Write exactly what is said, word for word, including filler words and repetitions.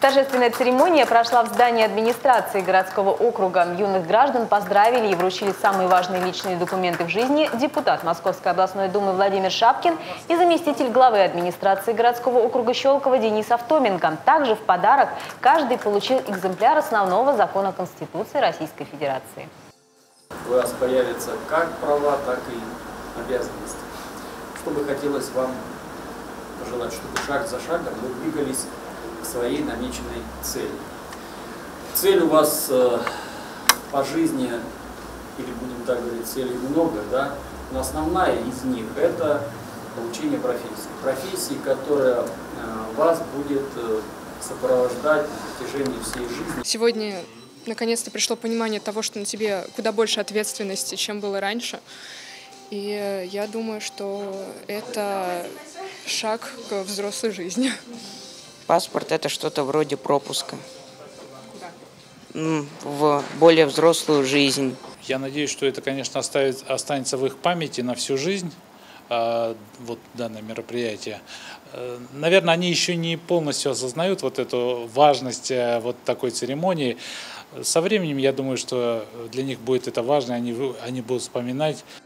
Торжественная церемония прошла в здании администрации городского округа. Юных граждан поздравили и вручили самые важные личные документы в жизни депутат Московской областной думы Владимир Шапкин и заместитель главы администрации городского округа Щелково Денис Автоменко. Также в подарок каждый получил экземпляр основного закона Конституции Российской Федерации. У вас появятся как права, так и обязанности. Что бы хотелось вам пожелать, чтобы шаг за шагом вы двигались к своей намеченной цели. Цель у вас э, по жизни, или будем так говорить, целей много, да? Но основная из них – это получение профессии. Профессии, которая э, вас будет э, сопровождать на протяжении всей жизни. Сегодня наконец-то пришло понимание того, что на тебе куда больше ответственности, чем было раньше. И я думаю, что это шаг к взрослой жизни. Паспорт – это что-то вроде пропуска в более взрослую жизнь. Я надеюсь, что это, конечно, оставит, останется в их памяти на всю жизнь, вот данное мероприятие. Наверное, они еще не полностью осознают вот эту важность вот такой церемонии. Со временем, я думаю, что для них будет это важно, они, они будут вспоминать.